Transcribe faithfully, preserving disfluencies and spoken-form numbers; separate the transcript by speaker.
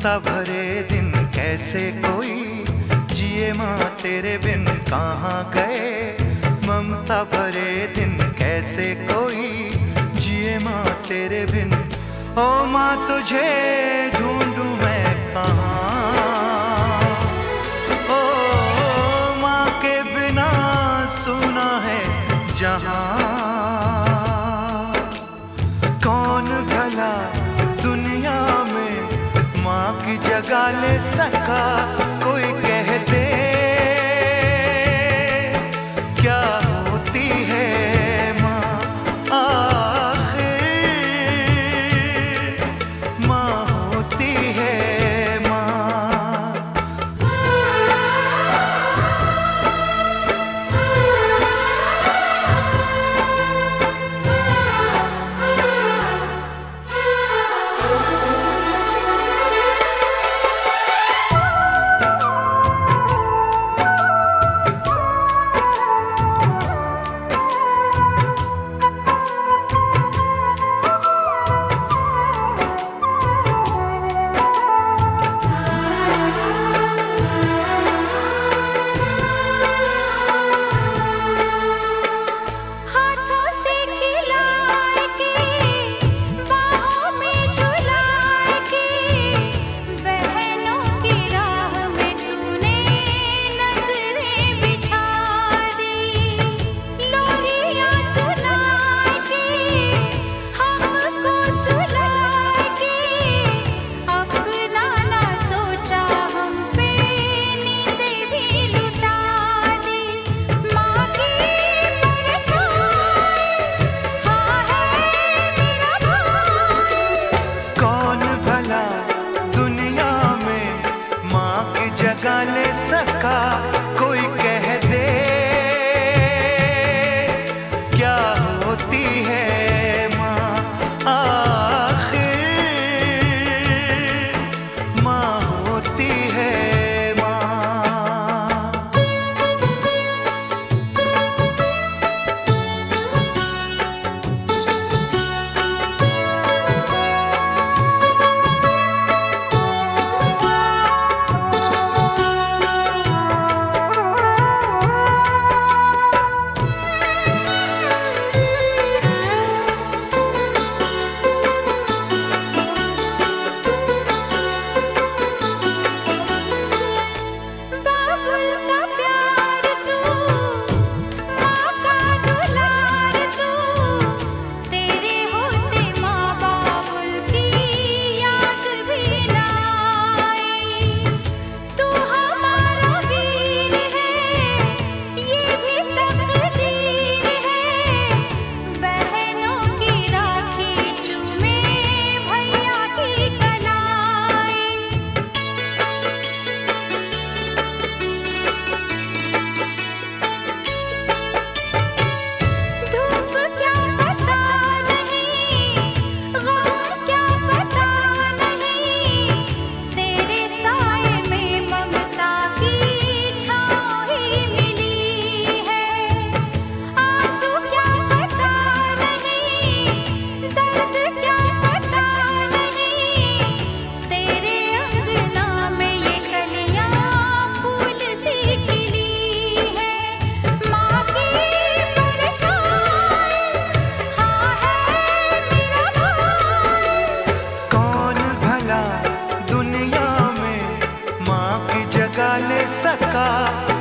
Speaker 1: ममता भरे दिन कैसे कोई जिए माँ तेरे बिन कहाँ गए। ममता भरे दिन कैसे कोई जिए माँ तेरे बिन। ओ माँ तुझे ढूंढूं मैं कहाँ। ओ माँ के बिना सुना है जहाँ। कौन भला दुनिया में माँ की जगह ले सका। कोई कह दे क्या होती है माँ आखिर। माँ होती है ले सका। कोई कह दे क्या होती है माँ आखिर। माँ होती है दुनिया में माँ की जगह ले सका।